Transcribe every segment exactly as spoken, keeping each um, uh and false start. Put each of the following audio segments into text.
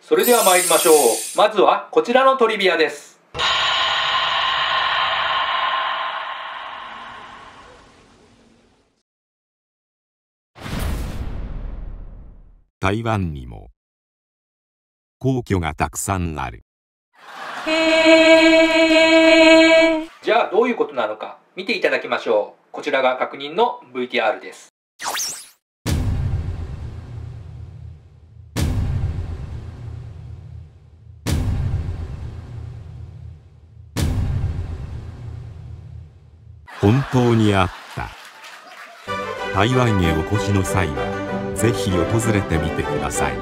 それでは参りましょう。まずはこちらのトリビアです。 台湾にも皇居がたくさんある。 じゃあどういうことなのか見ていただきましょう。こちらが確認の ブイティーアール です。 本当にあった。台湾へお越しの際はぜひ訪れてみてください。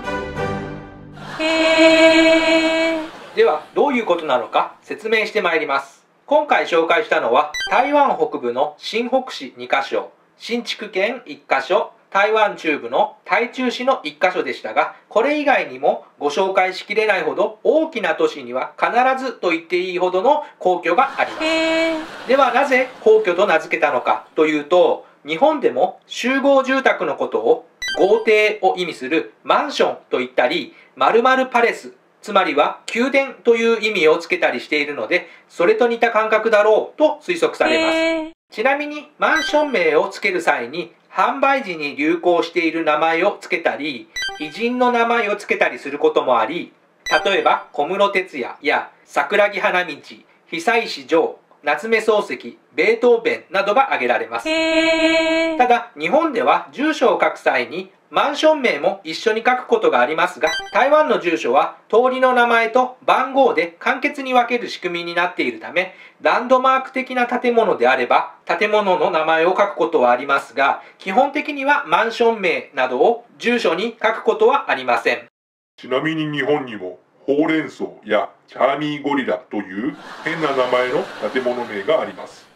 ではどういうことなのか説明してまいります。今回紹介したのは台湾北部の新北市にかしょ、新竹県いっかしょ、台湾中部の台中市のいっかしょでしたが、これ以外にもご紹介しきれないほど大きな都市には必ずと言っていいほどの皇居があります。ではなぜ皇居と名付けたのかというと、日本でも集合住宅のことを豪邸を意味するマンションと言ったり、〇〇パレス、つまりは宮殿という意味をつけたりしているので、それと似た感覚だろうと推測されます。ちなみにマンション名をつける際に販売時に流行している名前をつけたり、偉人の名前をつけたりすることもあり、例えば小室哲哉や桜木花道、久石譲、夏目漱石、ベートーベンなどが挙げられます。ただ日本では住所を書く際にマンション名も一緒に書くことがありますが、台湾の住所は通りの名前と番号で簡潔に分ける仕組みになっているため、ランドマーク的な建物であれば建物の名前を書くことはありますが、基本的にはマンション名などを住所に書くことはありません。 ちなみに日本にもほうれん草やチャーミーゴリラという変な名前の建物名があります。